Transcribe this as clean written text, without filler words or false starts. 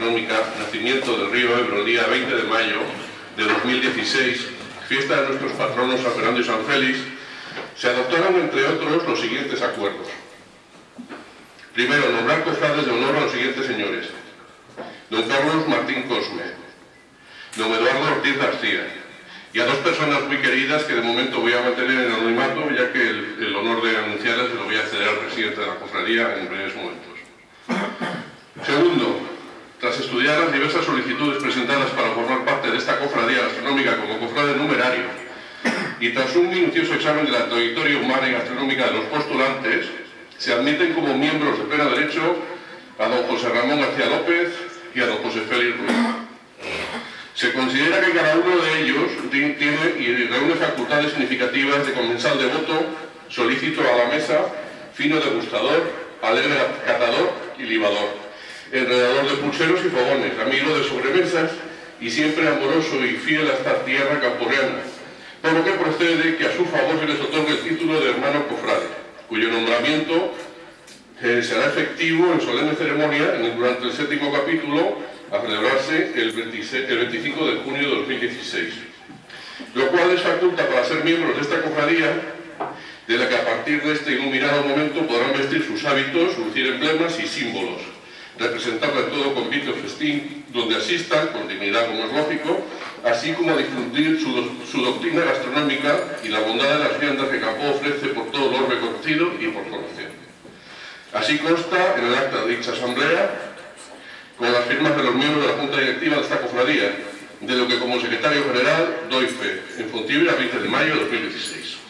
Gastronómica Nacimiento del Río Ebro el día 20 de mayo de 2016, fiesta de nuestros patronos San Fernando y San Félix, se adoptaron, entre otros, los siguientes acuerdos. Primero, nombrar cofrades de honor a los siguientes señores: don Carlos Martín Cosme, don Eduardo Ortiz García, y a dos personas muy queridas que de momento voy a mantener en anonimato, ya que el honor de anunciarlas se lo voy a ceder al presidente de la cofradía en breves momentos. Segundo, tras estudiar las diversas solicitudes presentadas para formar parte de esta cofradía gastronómica como cofrade numerario, y tras un minucioso examen de la trayectoria humana y gastronómica de los postulantes, se admiten como miembros de pleno derecho a don José Ramón García López y a don José Félix Ruiz. Se considera que cada uno de ellos tiene y reúne facultades significativas de comensal de voto, solícito a la mesa, fino degustador, alegre catador y libador, enredador de pulseros y fogones, amigo de sobremesas y siempre amoroso y fiel a esta tierra camporeana, por lo que procede que a su favor se les otorgue el título de hermano cofrade, cuyo nombramiento será efectivo en solemne ceremonia durante el 7º capítulo a celebrarse el 25 de junio de 2016, lo cual les faculta para ser miembros de esta cofradía, de la que a partir de este iluminado momento podrán vestir sus hábitos, lucir emblemas y símbolos, representarla en todo convite festín donde asistan, con dignidad como es lógico, así como a difundir su doctrina gastronómica y la bondad de las viandas que Campoo ofrece por todo el orbe conocido y por conocer. Así consta en el acta de dicha asamblea, con las firmas de los miembros de la Junta Directiva de esta cofradía, de lo que como secretario general doy fe, en Fontibre a 20 de mayo de 2016.